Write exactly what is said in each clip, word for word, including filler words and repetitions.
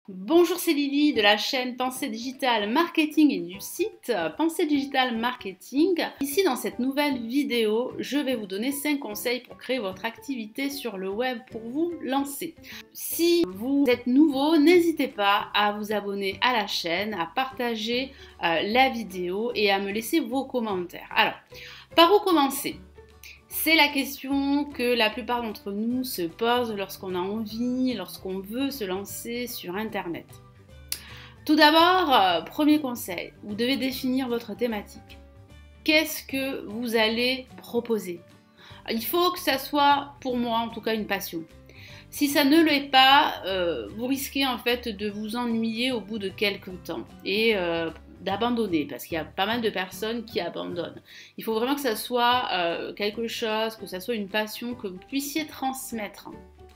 Bonjour, c'est Lily de la chaîne Pensée Digitale Marketing et du site Pensée Digitale Marketing. Ici, dans cette nouvelle vidéo, je vais vous donner cinq conseils pour créer votre activité sur le web pour vous lancer. Si vous êtes nouveau, n'hésitez pas à vous abonner à la chaîne, à partager euh, la vidéo et à me laisser vos commentaires. Alors, par où commencer ? C'est la question que la plupart d'entre nous se posent lorsqu'on a envie, lorsqu'on veut se lancer sur Internet. Tout d'abord, euh, premier conseil, vous devez définir votre thématique. Qu'est-ce que vous allez proposer ? Il faut que ça soit, pour moi en tout cas, une passion. Si ça ne l'est pas, euh, vous risquez en fait de vous ennuyer au bout de quelques temps et euh, d'abandonner, parce qu'il y a pas mal de personnes qui abandonnent. Il faut vraiment que ça soit euh, quelque chose, que ça soit une passion que vous puissiez transmettre.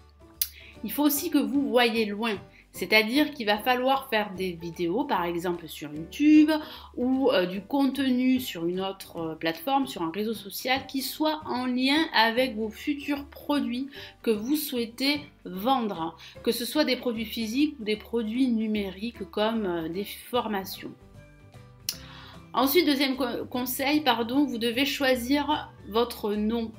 Il faut aussi que vous voyez loin. C'est-à-dire qu'il va falloir faire des vidéos, par exemple sur YouTube, ou euh, du contenu sur une autre euh, plateforme, sur un réseau social, qui soit en lien avec vos futurs produits que vous souhaitez vendre. Que ce soit des produits physiques ou des produits numériques comme euh, des formations. Ensuite, deuxième conseil, pardon, vous devez choisir votre nom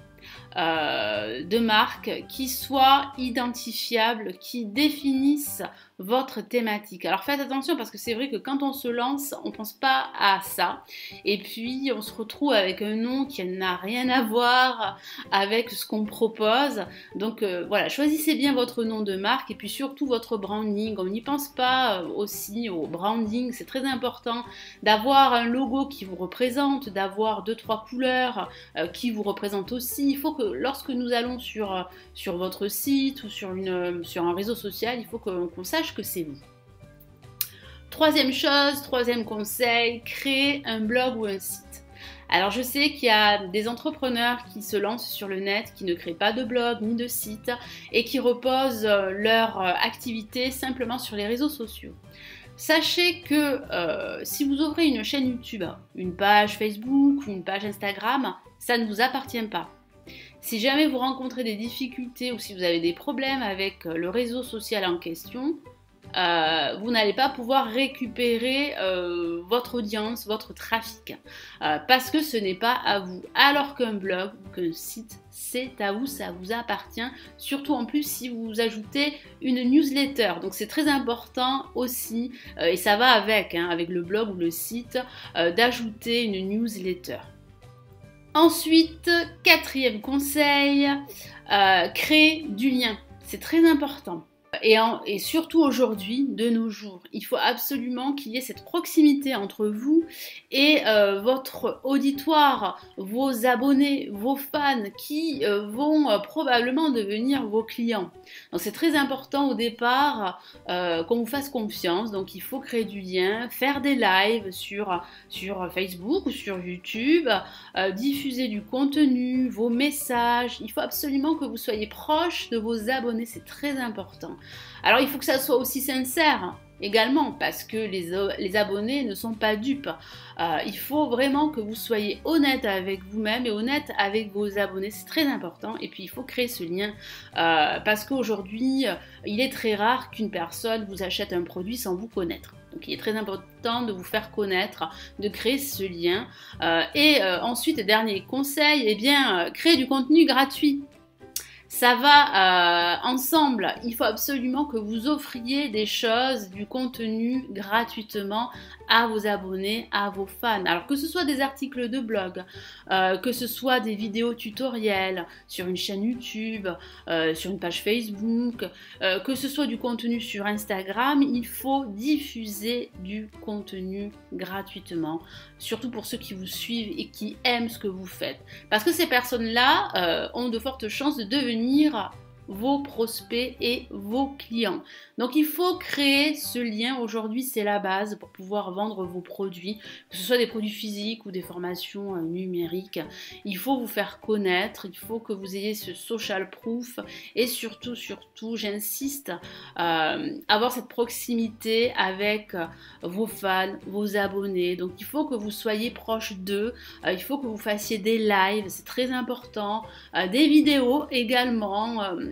euh, de marque qui soit identifiable, qui définisse votre thématique. Alors faites attention parce que c'est vrai que quand on se lance, on ne pense pas à ça. Et puis on se retrouve avec un nom qui n'a rien à voir avec ce qu'on propose. Donc euh, voilà, choisissez bien votre nom de marque et puis surtout votre branding. On n'y pense pas aussi au branding. C'est très important d'avoir un logo qui vous représente, d'avoir deux, trois couleurs euh, qui vous représentent aussi. Il faut que lorsque nous allons sur, sur votre site ou sur, une, sur un réseau social, il faut qu'on qu'on sache que c'est vous. Troisième chose, troisième conseil, créer un blog ou un site. Alors je sais qu'il y a des entrepreneurs qui se lancent sur le net, qui ne créent pas de blog ni de site et qui reposent leur activité simplement sur les réseaux sociaux. Sachez que euh, si vous ouvrez une chaîne YouTube, une page Facebook ou une page Instagram, ça ne vous appartient pas. Si jamais vous rencontrez des difficultés ou si vous avez des problèmes avec le réseau social en question, Euh, vous n'allez pas pouvoir récupérer euh, votre audience, votre trafic, euh, parce que ce n'est pas à vous. Alors qu'un blog, qu'un site, c'est à vous, ça vous appartient, surtout en plus si vous ajoutez une newsletter. Donc c'est très important aussi, euh, et ça va avec, hein, avec le blog ou le site, euh, d'ajouter une newsletter. Ensuite, quatrième conseil, euh, créer du lien. C'est très important. Et, en, et surtout aujourd'hui, de nos jours, il faut absolument qu'il y ait cette proximité entre vous et euh, votre auditoire, vos abonnés, vos fans qui euh, vont euh, probablement devenir vos clients. Donc c'est très important au départ euh, qu'on vous fasse confiance, donc il faut créer du lien, faire des lives sur, sur Facebook ou sur YouTube, euh, diffuser du contenu, vos messages. Il faut absolument que vous soyez proche de vos abonnés, c'est très important. Alors il faut que ça soit aussi sincère également parce que les, les abonnés ne sont pas dupes. Euh, il faut vraiment que vous soyez honnête avec vous-même et honnête avec vos abonnés, c'est très important. Et puis il faut créer ce lien euh, parce qu'aujourd'hui il est très rare qu'une personne vous achète un produit sans vous connaître. Donc il est très important de vous faire connaître, de créer ce lien. Euh, et euh, ensuite, dernier conseil, eh bien, euh, créer du contenu gratuit. Ça va euh, ensemble, il faut absolument que vous offriez des choses, du contenu gratuitement à vos abonnés, à vos fans. Alors que ce soit des articles de blog, euh, que ce soit des vidéos tutoriels sur une chaîne YouTube, euh, sur une page Facebook, euh, que ce soit du contenu sur Instagram, il faut diffuser du contenu gratuitement, surtout pour ceux qui vous suivent et qui aiment ce que vous faites. Parce que ces personnes-là euh, ont de fortes chances de devenir vos prospects et vos clients. Donc il faut créer ce lien. Aujourd'hui, c'est la base pour pouvoir vendre vos produits, que ce soit des produits physiques ou des formations euh, numériques. Il faut vous faire connaître, il faut que vous ayez ce social proof et surtout, surtout, j'insiste, euh, avoir cette proximité avec euh, vos fans, vos abonnés. Donc il faut que vous soyez proche d'eux, euh, il faut que vous fassiez des lives, c'est très important, euh, des vidéos également. Euh,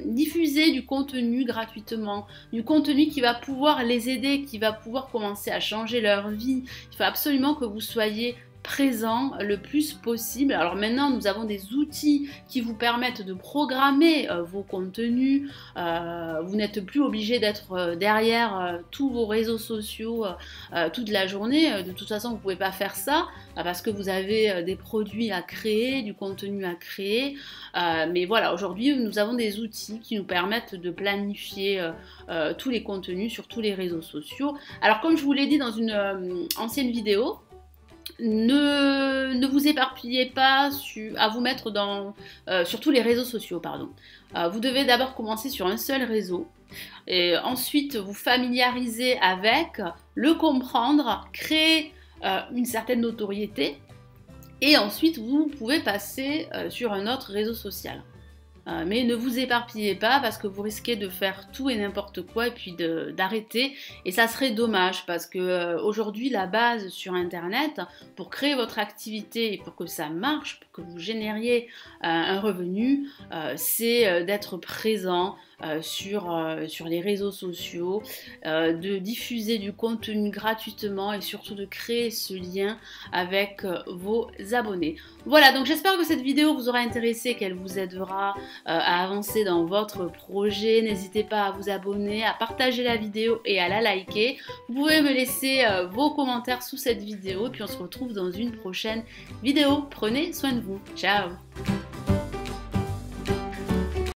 diffuser du contenu gratuitement, du contenu qui va pouvoir les aider, qui va pouvoir commencer à changer leur vie. Il faut absolument que vous soyez présent le plus possible. Alors maintenant, nous avons des outils qui vous permettent de programmer euh, vos contenus. Euh, vous n'êtes plus obligé d'être euh, derrière euh, tous vos réseaux sociaux euh, toute la journée. De toute façon, vous ne pouvez pas faire ça euh, parce que vous avez euh, des produits à créer, du contenu à créer. Euh, mais voilà, aujourd'hui, nous avons des outils qui nous permettent de planifier euh, euh, tous les contenus sur tous les réseaux sociaux. Alors, comme je vous l'ai dit dans une euh, ancienne vidéo, Ne, ne vous éparpillez pas sur, à vous mettre dans, euh, sur tous les réseaux sociaux. Pardon. Euh, vous devez d'abord commencer sur un seul réseau, et ensuite vous familiariser avec, le comprendre, créer euh, une certaine notoriété, et ensuite vous pouvez passer euh, sur un autre réseau social. Euh, mais ne vous éparpillez pas parce que vous risquez de faire tout et n'importe quoi et puis d'arrêter. Et ça serait dommage parce que euh, aujourd'hui, la base sur Internet, pour créer votre activité et pour que ça marche, pour que vous génériez euh, un revenu, euh, c'est euh, d'être présent euh, sur, euh, sur les réseaux sociaux, euh, de diffuser du contenu gratuitement et surtout de créer ce lien avec euh, vos abonnés. Voilà, donc j'espère que cette vidéo vous aura intéressé, qu'elle vous aidera à avancer dans votre projet. N'hésitez pas à vous abonner, à partager la vidéo et à la liker. Vous pouvez me laisser vos commentaires sous cette vidéo et puis on se retrouve dans une prochaine vidéo. Prenez soin de vous. Ciao!